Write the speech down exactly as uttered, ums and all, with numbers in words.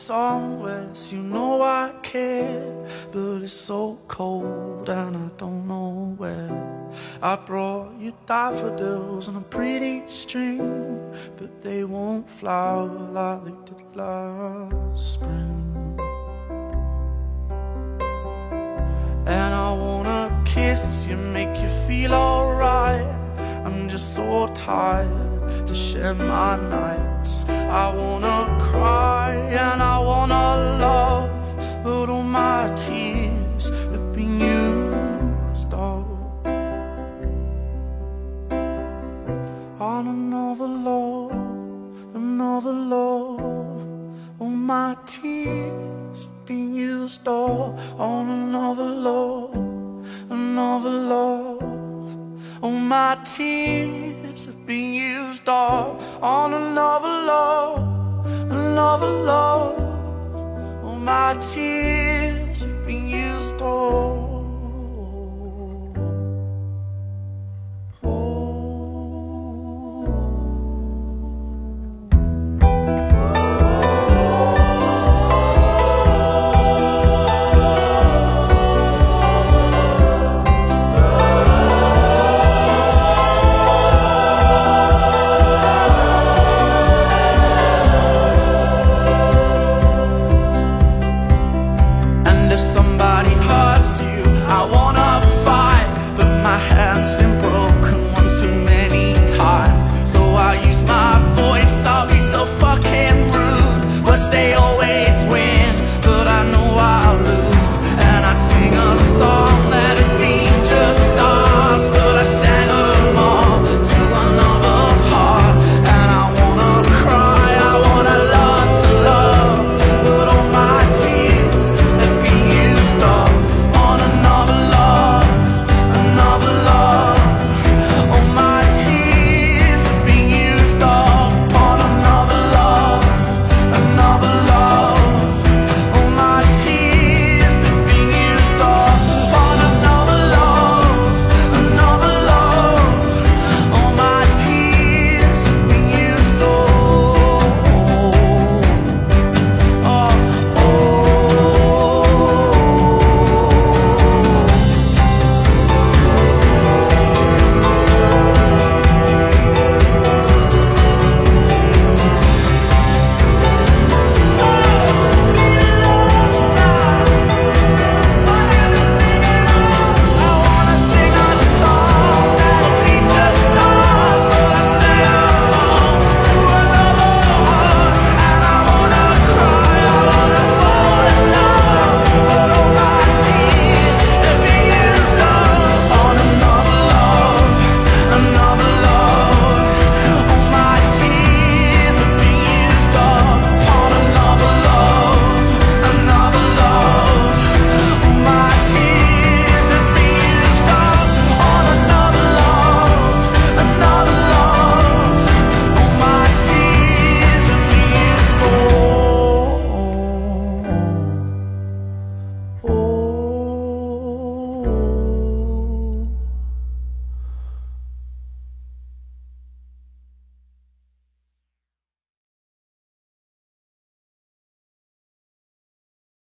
somewhere, so you know I care. But it's so cold and I don't know where. I brought you daffodils on a pretty string, but they won't flower like they did last spring. And I wanna kiss you, make you feel alright. I'm just so tired to share my nights. I wanna cry and I wanna love, but all my tears have been used up on another love, another love. All my tears have been used up on another love, another love. All my tears have been used up on another love, another love. All my tears have been used up.